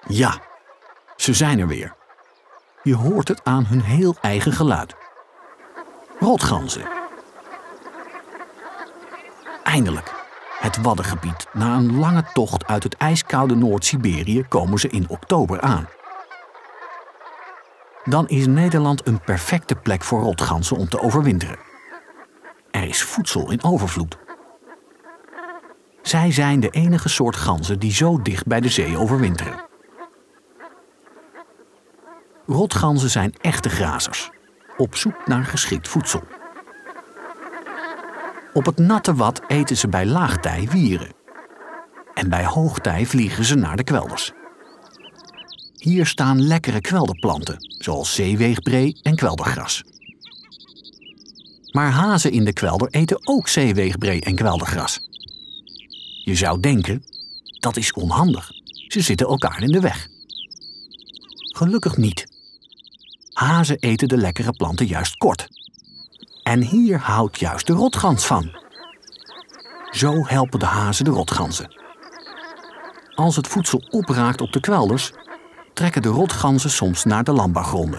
Ja, ze zijn er weer. Je hoort het aan hun heel eigen geluid. Rotganzen. Eindelijk, het Waddengebied. Na een lange tocht uit het ijskoude Noord-Siberië komen ze in oktober aan. Dan is Nederland een perfecte plek voor rotganzen om te overwinteren. Er is voedsel in overvloed. Zij zijn de enige soort ganzen die zo dicht bij de zee overwinteren. Rotganzen zijn echte grazers, op zoek naar geschikt voedsel. Op het natte wad eten ze bij laagtij wieren. En bij hoogtij vliegen ze naar de kwelders. Hier staan lekkere kwelderplanten, zoals zeeweegbree en kweldergras. Maar hazen in de kwelder eten ook zeeweegbree en kweldergras. Je zou denken, dat is onhandig. Ze zitten elkaar in de weg. Gelukkig niet. Hazen eten de lekkere planten juist kort. En hier houdt juist de rotgans van. Zo helpen de hazen de rotganzen. Als het voedsel opraakt op de kwelders, trekken de rotganzen soms naar de landbouwgronden.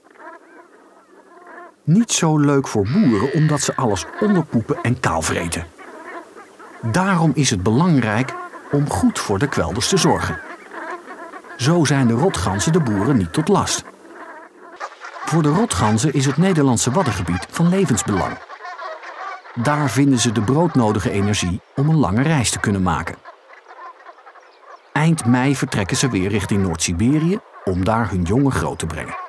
Niet zo leuk voor boeren omdat ze alles onderpoepen en kaalvreten. Daarom is het belangrijk om goed voor de kwelders te zorgen. Zo zijn de rotganzen de boeren niet tot last. Voor de rotganzen is het Nederlandse Waddengebied van levensbelang. Daar vinden ze de broodnodige energie om een lange reis te kunnen maken. Eind mei vertrekken ze weer richting Noord-Siberië om daar hun jongen groot te brengen.